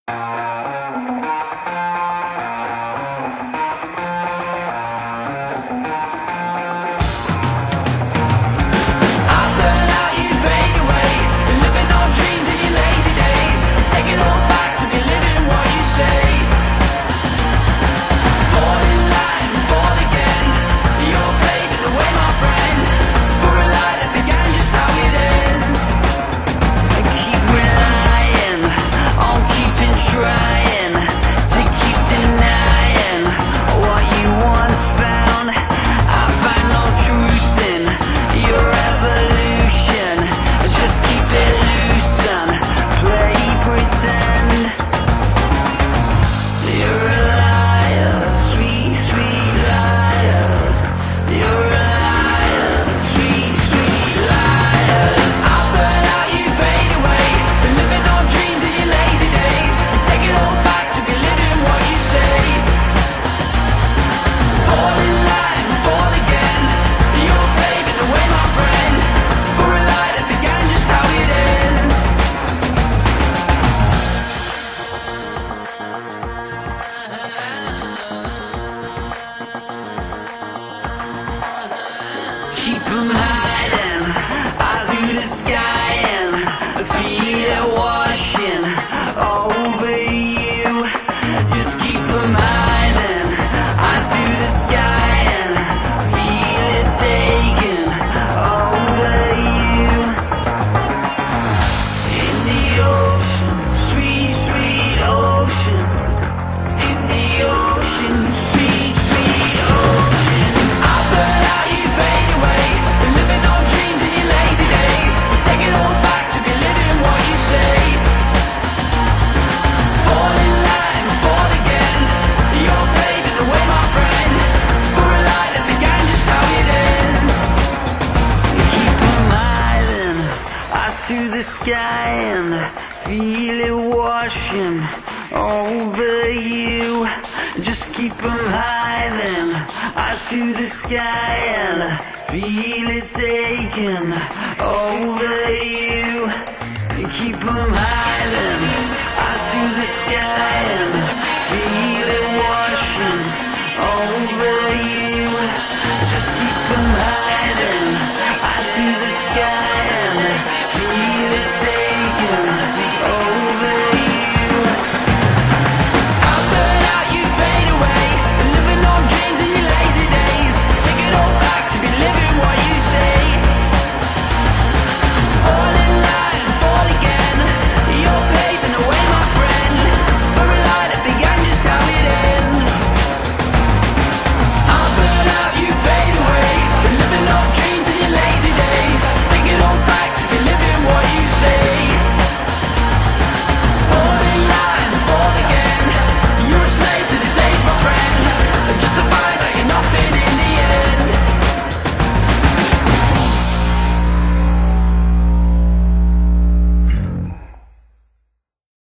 Keep 'em hiding, eyes to the sky and feel it washing over you. Just keep 'em hiding, eyes to the sky and feel it taking over you. In the ocean, sweet, sweet ocean. In the ocean, sweet, sweet ocean. I burn out, you fade away. Been living on dreams in your lazy days. Take it all back to be living what you say. Fall in line, fall again. You're paving the way, my friend, for a light that began just how it ends. You keep 'em hiding, eyes to the sky and feel it washing over you. Just keep 'em hiding, eyes to the sky and feel it taking over you. You keep 'em hiding, eyes to the sky and feel it